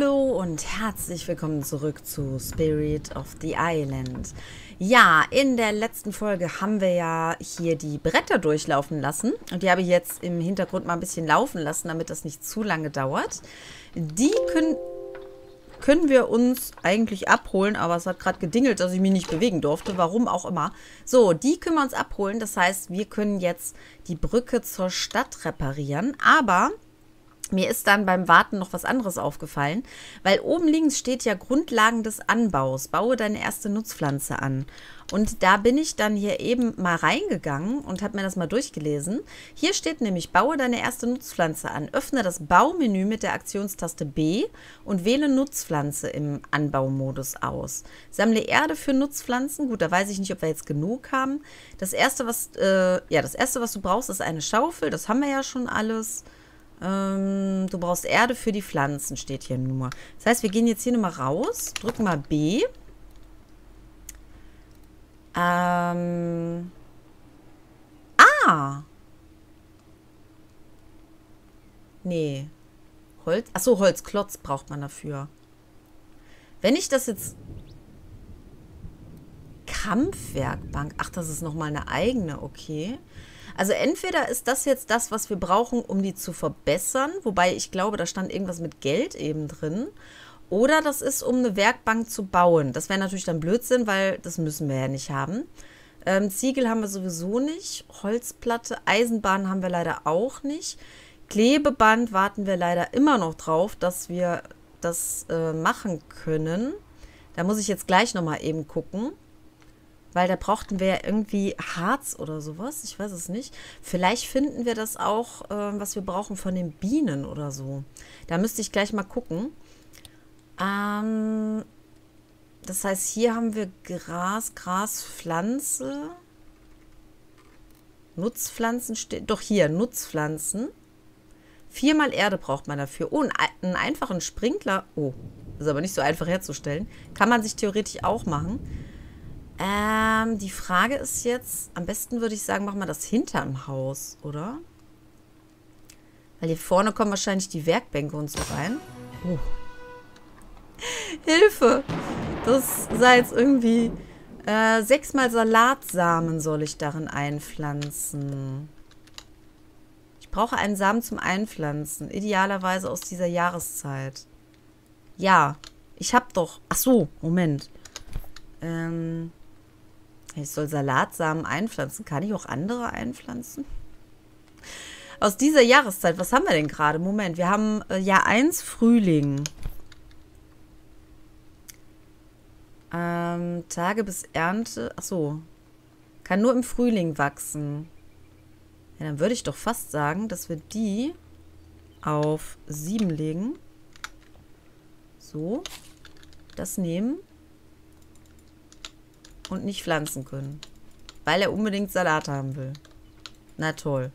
Hallo und herzlich willkommen zurück zu Spirit of the Island. Ja, in der letzten Folge haben wir ja hier die Bretter durchlaufen lassen. Und die habe ich jetzt im Hintergrund mal ein bisschen laufen lassen, damit das nicht zu lange dauert. Die können wir uns eigentlich abholen, aber es hat gerade gedingelt, dass ich mich nicht bewegen durfte, warum auch immer. So, die können wir uns abholen, das heißt, wir können jetzt die Brücke zur Stadt reparieren, aber mir ist dann beim Warten noch was anderes aufgefallen, weil oben links steht ja Grundlagen des Anbaus. Baue deine erste Nutzpflanze an. Und da bin ich dann hier eben mal reingegangen und habe mir das mal durchgelesen. Hier steht nämlich, baue deine erste Nutzpflanze an. Öffne das Baumenü mit der Aktionstaste B und wähle Nutzpflanze im Anbaumodus aus. Sammle Erde für Nutzpflanzen. Gut, da weiß ich nicht, ob wir jetzt genug haben. Das erste, was du brauchst, ist eine Schaufel. Das haben wir ja schon alles. Du brauchst Erde für die Pflanzen, steht hier nur. Das heißt, wir gehen jetzt hier nochmal raus, drücken mal B. Nee. Holz. Achso, Holzklotz braucht man dafür. Wenn ich das jetzt... Krampfwerkbank. Ach, das ist nochmal eine eigene, okay. Also entweder ist das jetzt das, was wir brauchen, um die zu verbessern, wobei ich glaube, da stand irgendwas mit Geld eben drin, oder das ist, um eine Werkbank zu bauen. Das wäre natürlich dann Blödsinn, weil das müssen wir ja nicht haben. Ziegel haben wir sowieso nicht, Holzplatte, Eisenbahn haben wir leider auch nicht. Klebeband warten wir leider immer noch drauf, dass wir das machen können. Da muss ich jetzt gleich nochmal eben gucken. Weil da brauchten wir ja irgendwie Harz oder sowas. Ich weiß es nicht. Vielleicht finden wir das auch, was wir brauchen von den Bienen oder so. Da müsste ich gleich mal gucken. Das heißt, hier haben wir Graspflanze. Nutzpflanzen steht. Doch hier, Nutzpflanzen. 4 Erde braucht man dafür. Oh, einen einfachen Sprinkler. Oh, ist aber nicht so einfach herzustellen. Kann man sich theoretisch auch machen. Die Frage ist jetzt, am besten würde ich sagen, machen wir das hinterm Haus, oder? Weil hier vorne kommen wahrscheinlich die Werkbänke und so rein. Hilfe! Das sei jetzt irgendwie... 6 Salatsamen soll ich darin einpflanzen. Ich brauche einen Samen zum Einpflanzen. Idealerweise aus dieser Jahreszeit. Ja, ich habe doch... Ach so, Moment. Ich soll Salatsamen einpflanzen. Kann ich auch andere einpflanzen? Aus dieser Jahreszeit, was haben wir denn gerade? Moment, wir haben Jahr 1 Frühling. Tage bis Ernte. Achso. Kann nur im Frühling wachsen. Ja, dann würde ich doch fast sagen, dass wir die auf 7 legen. So. Das nehmen. Und nicht pflanzen können. Weil er unbedingt Salat haben will. Na toll.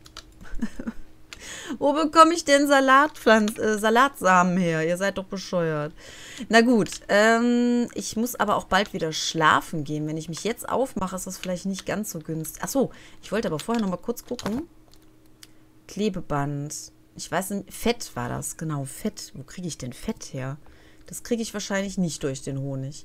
Wo bekomme ich denn Salatsamen her? Ihr seid doch bescheuert. Na gut. Ich muss aber auch bald wieder schlafen gehen. Wenn ich mich jetzt aufmache, ist das vielleicht nicht ganz so günstig. Achso, ich wollte aber vorher noch mal kurz gucken. Klebeband. Ich weiß nicht, Fett war das. Genau, Fett. Wo kriege ich denn Fett her? Das kriege ich wahrscheinlich nicht durch den Honig.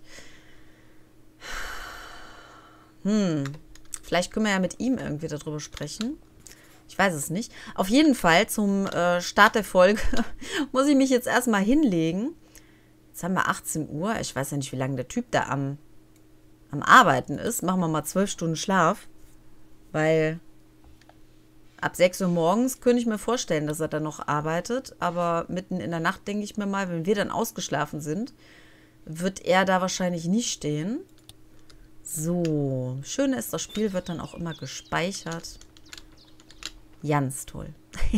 Vielleicht können wir ja mit ihm irgendwie darüber sprechen. Ich weiß es nicht. Auf jeden Fall zum Start der Folge muss ich mich jetzt erstmal hinlegen. Jetzt haben wir 18 Uhr. Ich weiß ja nicht, wie lange der Typ da am Arbeiten ist. Machen wir mal 12 Stunden Schlaf. Weil ab 6 Uhr morgens könnte ich mir vorstellen, dass er dann noch arbeitet. Aber mitten in der Nacht denke ich mir mal, wenn wir dann ausgeschlafen sind, wird er da wahrscheinlich nicht stehen. So, schön ist, das Spiel wird dann auch immer gespeichert. Ganz toll.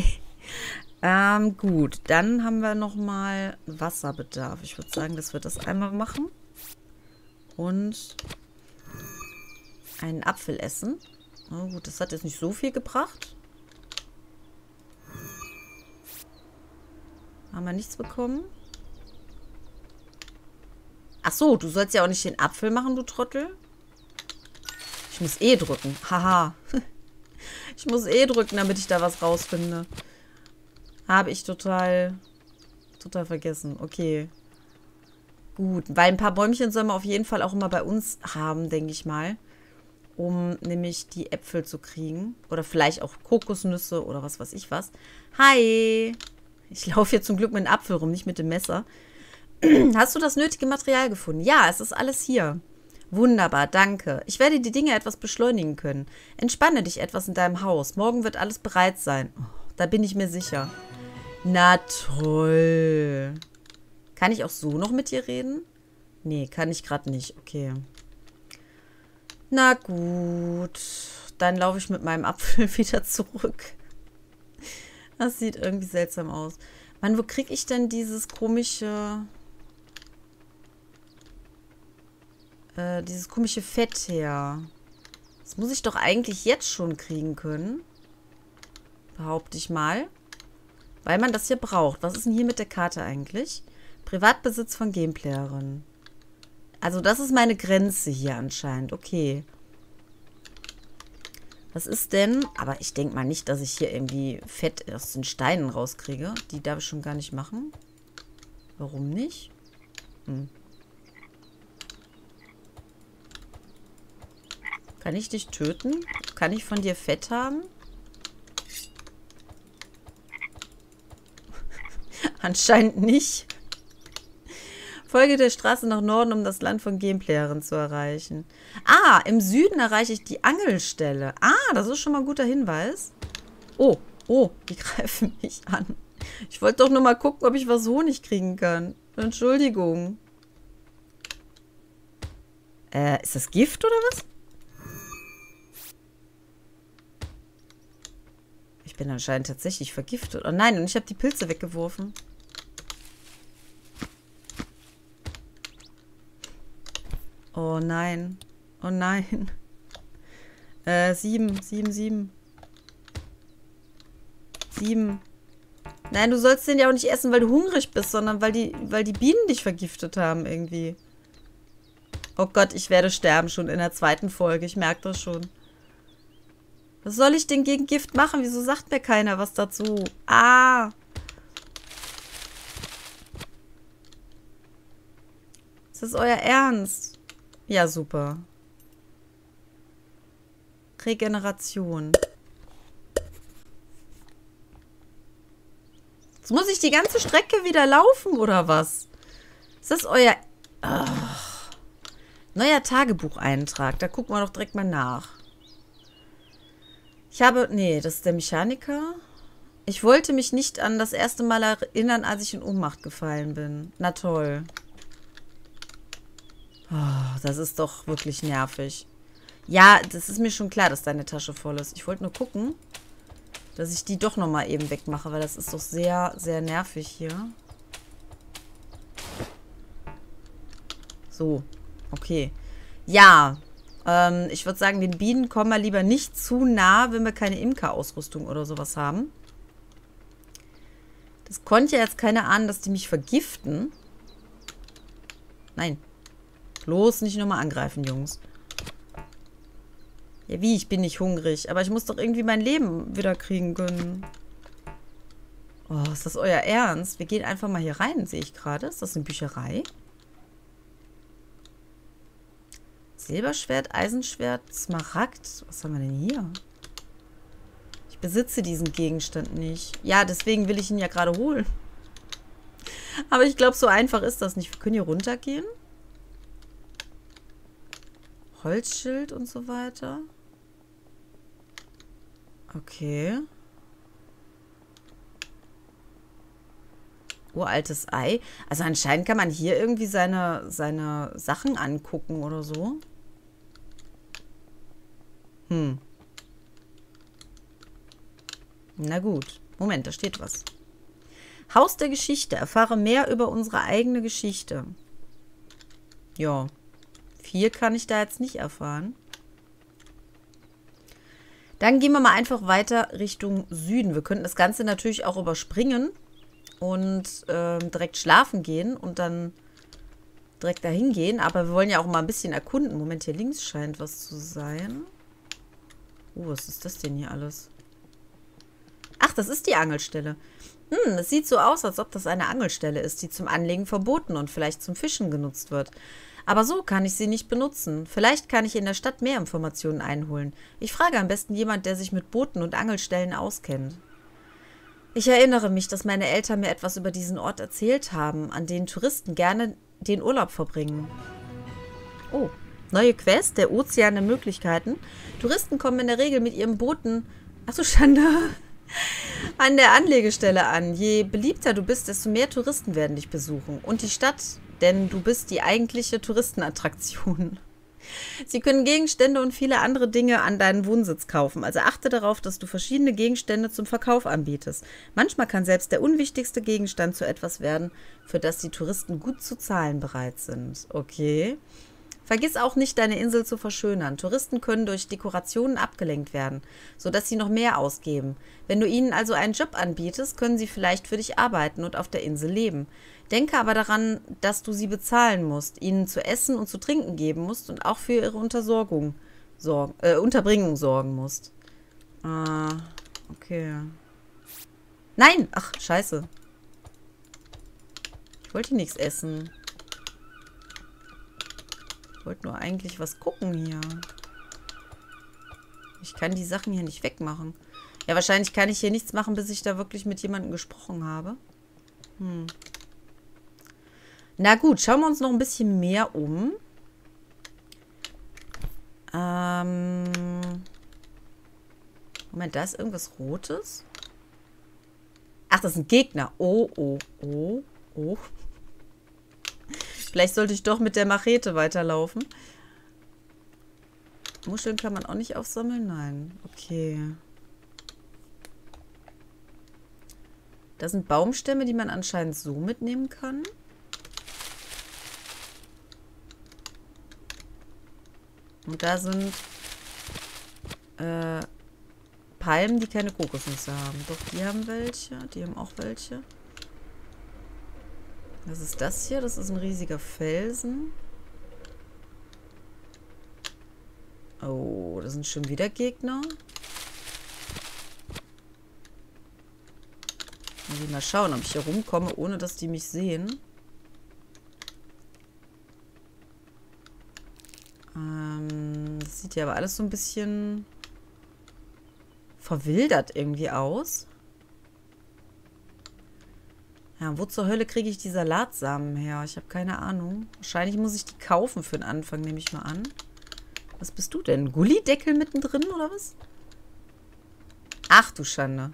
Gut, dann haben wir nochmal Wasserbedarf. Ich würde sagen, dass wir das einmal machen. Und einen Apfel essen. Na gut, das hat jetzt nicht so viel gebracht. Haben wir nichts bekommen. Ach so, du sollst ja auch nicht den Apfel machen, du Trottel. Ich muss E drücken. Haha. Ich muss E drücken, damit ich da was rausfinde. Habe ich total vergessen. Okay. Gut, weil ein paar Bäumchen sollen wir auf jeden Fall auch immer bei uns haben, denke ich mal. Um nämlich die Äpfel zu kriegen. Oder vielleicht auch Kokosnüsse oder was weiß ich was. Hi! Ich laufe hier zum Glück mit dem Apfel rum, nicht mit dem Messer. Hast du das nötige Material gefunden? Ja, es ist alles hier. Wunderbar, danke. Ich werde die Dinge etwas beschleunigen können. Entspanne dich etwas in deinem Haus. Morgen wird alles bereit sein. Oh, da bin ich mir sicher. Na toll. Kann ich auch so noch mit dir reden? Nee, kann ich gerade nicht. Okay. Na gut. Dann laufe ich mit meinem Apfel wieder zurück. Das sieht irgendwie seltsam aus. Mann, wo kriege ich denn dieses komische Fett her? Das muss ich doch eigentlich jetzt schon kriegen können. Behaupte ich mal. Weil man das hier braucht. Was ist denn hier mit der Karte eigentlich? Privatbesitz von Gameplayerin. Also das ist meine Grenze hier anscheinend. Okay. Was ist denn? Aber ich denke mal nicht, dass ich hier irgendwie Fett aus den Steinen rauskriege. Die darf ich schon gar nicht machen. Warum nicht? Kann ich dich töten? Kann ich von dir Fett haben? Anscheinend nicht. Folge der Straße nach Norden, um das Land von Gameplayerinnen zu erreichen. Ah, im Süden erreiche ich die Angelstelle. Ah, das ist schon mal ein guter Hinweis. Oh, die greifen mich an. Ich wollte doch nur mal gucken, ob ich was Honig kriegen kann. Entschuldigung. Ist das Gift oder was? Ich bin anscheinend tatsächlich vergiftet. Oh nein, und ich habe die Pilze weggeworfen. Oh nein. Oh nein. 7. 7. Nein, du sollst den ja auch nicht essen, weil du hungrig bist, sondern weil die Bienen dich vergiftet haben irgendwie. Oh Gott, ich werde sterben schon in der 2. Folge. Ich merke das schon. Was soll ich denn gegen Gift machen? Wieso sagt mir keiner was dazu? Ah! Ist das euer Ernst? Ja, super. Regeneration. Jetzt muss ich die ganze Strecke wieder laufen, oder was? Ist das euer... Ach. Neuer Tagebucheintrag. Da gucken wir doch direkt mal nach. Ich habe... Nee, das ist der Mechaniker. Ich wollte mich nicht an das erste Mal erinnern, als ich in Ohnmacht gefallen bin. Na toll. Oh, das ist doch wirklich nervig. Ja, das ist mir schon klar, dass deine Tasche voll ist. Ich wollte nur gucken, dass ich die doch nochmal eben wegmache, weil das ist doch sehr, sehr nervig hier. So, okay. Ja, ich würde sagen, den Bienen kommen wir lieber nicht zu nah, wenn wir keine Imkerausrüstung oder sowas haben. Das konnte ja jetzt keiner ahnen, dass die mich vergiften. Nein. Bloß nicht nochmal angreifen, Jungs. Ja, wie? Ich bin nicht hungrig. Aber ich muss doch irgendwie mein Leben wieder kriegen können. Oh, ist das euer Ernst? Wir gehen einfach mal hier rein, sehe ich gerade. Ist das eine Bücherei? Silberschwert, Eisenschwert, Smaragd. Was haben wir denn hier? Ich besitze diesen Gegenstand nicht. Ja, deswegen will ich ihn ja gerade holen. Aber ich glaube, so einfach ist das nicht. Wir können hier runtergehen. Holzschild und so weiter. Okay. Uraltes Ei. Also anscheinend kann man hier irgendwie seine Sachen angucken oder so. Na gut. Moment, da steht was. Haus der Geschichte. Erfahre mehr über unsere eigene Geschichte. Ja. Viel kann ich da jetzt nicht erfahren. Dann gehen wir mal einfach weiter Richtung Süden. Wir könnten das Ganze natürlich auch überspringen und direkt schlafen gehen und dann direkt dahin gehen. Aber wir wollen ja auch mal ein bisschen erkunden. Moment, hier links scheint was zu sein. Oh, was ist das denn hier alles? Ach, das ist die Angelstelle. Es sieht so aus, als ob das eine Angelstelle ist, die zum Anlegen verboten und vielleicht zum Fischen genutzt wird. Aber so kann ich sie nicht benutzen. Vielleicht kann ich in der Stadt mehr Informationen einholen. Ich frage am besten jemand, der sich mit Booten und Angelstellen auskennt. Ich erinnere mich, dass meine Eltern mir etwas über diesen Ort erzählt haben, an dem Touristen gerne den Urlaub verbringen. Oh, neue Quest, der Ozean der Möglichkeiten. Touristen kommen in der Regel mit ihren Booten, achso, Schande, an der Anlegestelle an. Je beliebter du bist, desto mehr Touristen werden dich besuchen. Und die Stadt, denn du bist die eigentliche Touristenattraktion. Sie können Gegenstände und viele andere Dinge an deinen Wohnsitz kaufen. Also achte darauf, dass du verschiedene Gegenstände zum Verkauf anbietest. Manchmal kann selbst der unwichtigste Gegenstand zu etwas werden, für das die Touristen gut zu zahlen bereit sind. Okay. Vergiss auch nicht, deine Insel zu verschönern. Touristen können durch Dekorationen abgelenkt werden, sodass sie noch mehr ausgeben. Wenn du ihnen also einen Job anbietest, können sie vielleicht für dich arbeiten und auf der Insel leben. Denke aber daran, dass du sie bezahlen musst, ihnen zu essen und zu trinken geben musst und auch für ihre Unterbringung sorgen musst. Okay. Nein! Ach, scheiße. Ich wollte nichts essen. Ich wollte nur eigentlich was gucken hier. Ich kann die Sachen hier nicht wegmachen. Ja, wahrscheinlich kann ich hier nichts machen, bis ich da wirklich mit jemandem gesprochen habe. Na gut, schauen wir uns noch ein bisschen mehr um. Moment, da ist irgendwas Rotes. Ach, das sind Gegner. Oh, oh, oh, oh. Vielleicht sollte ich doch mit der Machete weiterlaufen. Muscheln kann man auch nicht aufsammeln? Nein. Okay. Das sind Baumstämme, die man anscheinend so mitnehmen kann. Und da sind Palmen, die keine Kokosnüsse haben. Doch, die haben welche. Die haben auch welche. Was ist das hier? Das ist ein riesiger Felsen. Oh, das sind schon wieder Gegner. Muss ich mal schauen, ob ich hier rumkomme, ohne dass die mich sehen. Das sieht ja aber alles so ein bisschen verwildert irgendwie aus. Ja, wo zur Hölle kriege ich die Salatsamen her? Ich habe keine Ahnung. Wahrscheinlich muss ich die kaufen für den Anfang, nehme ich mal an. Was bist du denn? Gullideckel mittendrin, oder was? Ach du Schande.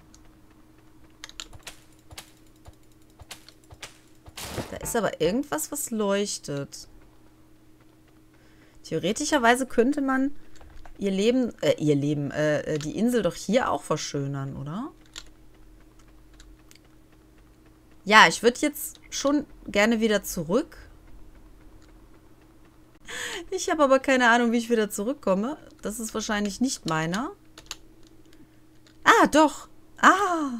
Da ist aber irgendwas, was leuchtet. Theoretischerweise könnte man die Insel doch hier auch verschönern, oder? Ja, ich würde jetzt schon gerne wieder zurück. Ich habe aber keine Ahnung, wie ich wieder zurückkomme. Das ist wahrscheinlich nicht meiner. Ah, doch. Ah.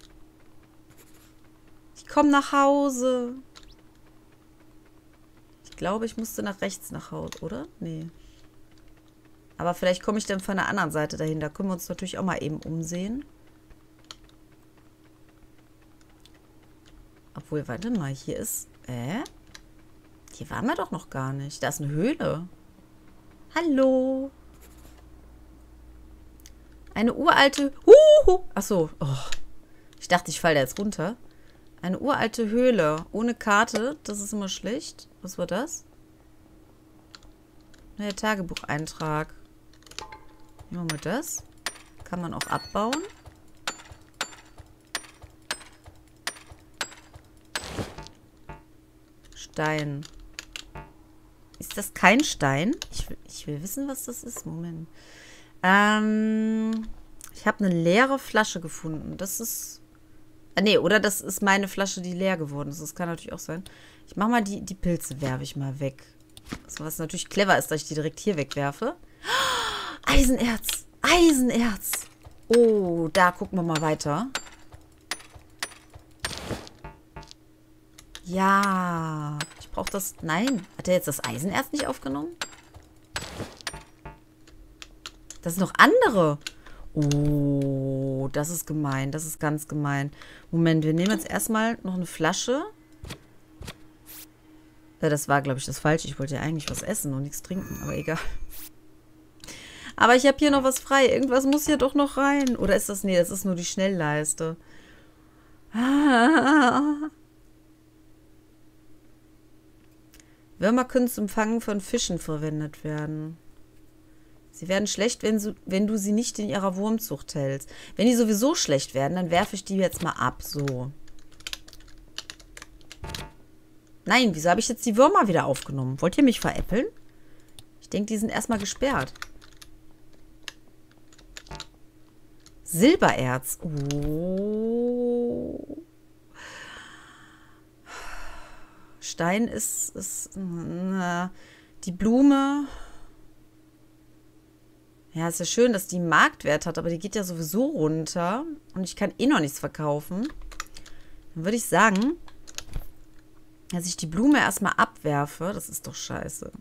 Ich komme nach Hause. Ich glaube, ich musste nach rechts nach Hause, oder? Nee. Aber vielleicht komme ich dann von der anderen Seite dahin. Da können wir uns natürlich auch mal eben umsehen. Obwohl, warte mal, hier ist... Hier waren wir doch noch gar nicht. Da ist eine Höhle. Hallo. Eine uralte... Achso. Oh. Ich dachte, ich falle da jetzt runter. Eine uralte Höhle. Ohne Karte. Das ist immer schlecht. Was war das? Neuer Tagebucheintrag. Nehmen wir mal das. Kann man auch abbauen. Stein. Ist das kein Stein? Ich will wissen, was das ist. Moment. Ich habe eine leere Flasche gefunden. Das ist... nee, oder das ist meine Flasche, die leer geworden ist. Das kann natürlich auch sein. Ich mache mal die Pilze, werfe ich mal weg. Was natürlich clever ist, dass ich die direkt hier wegwerfe. Eisenerz! Eisenerz! Oh, da gucken wir mal weiter. Ja, ich brauche das... Nein, hat er jetzt das Eisenerz nicht aufgenommen? Das sind noch andere. Oh, das ist gemein. Das ist ganz gemein. Moment, wir nehmen jetzt erstmal noch eine Flasche. Ja, das war, glaube ich, das Falsche. Ich wollte ja eigentlich was essen und nichts trinken, aber egal. Aber ich habe hier noch was frei. Irgendwas muss hier doch noch rein. Oder ist das... Nee, das ist nur die Schnellleiste. Würmer können zum Fangen von Fischen verwendet werden. Sie werden schlecht, wenn du sie nicht in ihrer Wurmzucht hältst. Wenn die sowieso schlecht werden, dann werfe ich die jetzt mal ab. So. Nein, wieso habe ich jetzt die Würmer wieder aufgenommen? Wollt ihr mich veräppeln? Ich denke, die sind erstmal gesperrt. Silbererz. Oh. Stein ist die Blume. Ja, ist ja schön, dass die einen Marktwert hat, aber die geht ja sowieso runter. Und ich kann eh noch nichts verkaufen. Dann würde ich sagen, dass ich die Blume erstmal abwerfe. Das ist doch scheiße.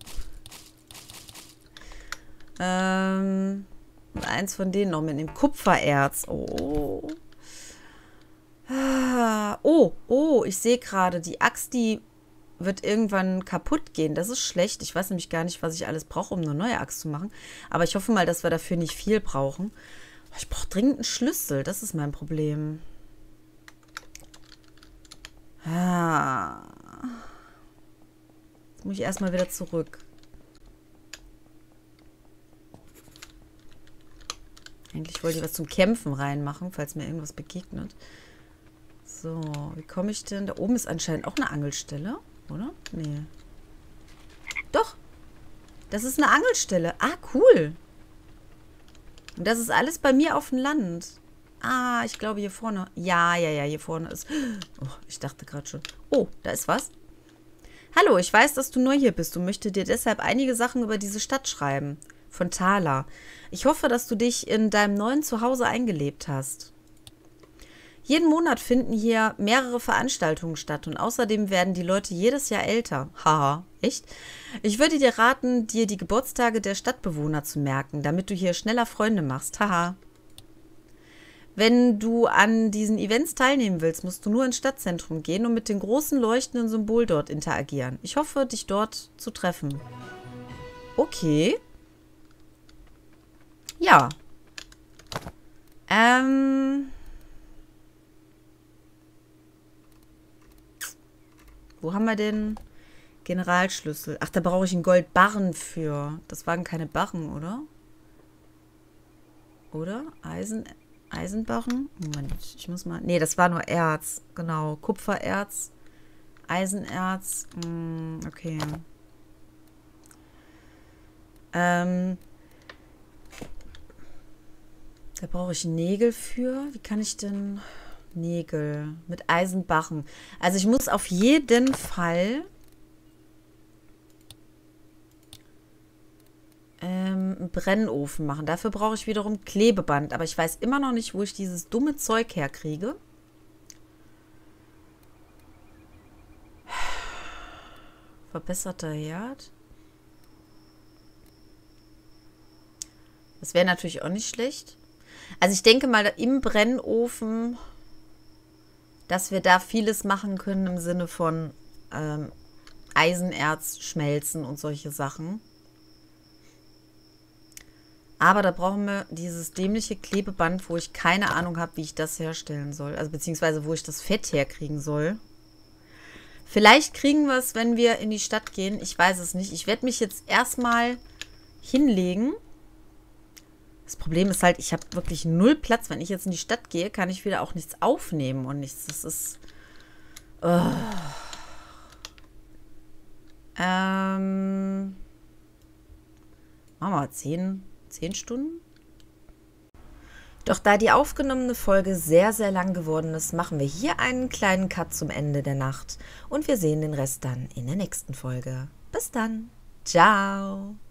Und eins von denen noch mitnehmen. Kupfererz. Oh. Oh, ich sehe gerade, die Axt, die wird irgendwann kaputt gehen. Das ist schlecht. Ich weiß nämlich gar nicht, was ich alles brauche, um eine neue Axt zu machen. Aber ich hoffe mal, dass wir dafür nicht viel brauchen. Ich brauche dringend einen Schlüssel. Das ist mein Problem. Ah. Jetzt muss ich erstmal wieder zurück. Eigentlich wollte ich was zum Kämpfen reinmachen, falls mir irgendwas begegnet. So, wie komme ich denn? Da oben ist anscheinend auch eine Angelstelle, oder? Nee. Doch. Das ist eine Angelstelle. Ah, cool. Und das ist alles bei mir auf dem Land. Ah, ich glaube hier vorne. Ja, hier vorne ist... Oh, ich dachte gerade schon. Oh, da ist was. Hallo, ich weiß, dass du neu hier bist und möchte dir deshalb einige Sachen über diese Stadt schreiben. Von Thala. Ich hoffe, dass du dich in deinem neuen Zuhause eingelebt hast. Jeden Monat finden hier mehrere Veranstaltungen statt und außerdem werden die Leute jedes Jahr älter. Haha, echt? Ich würde dir raten, dir die Geburtstage der Stadtbewohner zu merken, damit du hier schneller Freunde machst. Haha. Wenn du an diesen Events teilnehmen willst, musst du nur ins Stadtzentrum gehen und mit dem großen leuchtenden Symbol dort interagieren. Ich hoffe, dich dort zu treffen. Okay. Ja. Wo haben wir den Generalschlüssel? Ach, da brauche ich einen Goldbarren für. Das waren keine Barren, oder? Oder? Eisenbarren? Moment, ich muss mal... Nee, das war nur Erz. Genau, Kupfererz. Eisenerz. Okay. Da brauche ich Nägel für. Wie kann ich denn... Nägel mit Eisenbarren. Also ich muss auf jeden Fall einen Brennofen machen. Dafür brauche ich wiederum Klebeband. Aber ich weiß immer noch nicht, wo ich dieses dumme Zeug herkriege. Verbesserter Herd. Das wäre natürlich auch nicht schlecht. Also ich denke mal, im Brennofen, dass wir da vieles machen können im Sinne von Eisenerz schmelzen und solche Sachen. Aber da brauchen wir dieses dämliche Klebeband, wo ich keine Ahnung habe, wie ich das herstellen soll. Also beziehungsweise, wo ich das Fett herkriegen soll. Vielleicht kriegen wir es, wenn wir in die Stadt gehen. Ich weiß es nicht. Ich werde mich jetzt erstmal hinlegen. Das Problem ist halt, ich habe wirklich null Platz. Wenn ich jetzt in die Stadt gehe, kann ich wieder auch nichts aufnehmen und nichts. Das ist... Machen wir 10 Stunden? Doch da die aufgenommene Folge sehr, sehr lang geworden ist, machen wir hier einen kleinen Cut zum Ende der Nacht. Und wir sehen den Rest dann in der nächsten Folge. Bis dann. Ciao.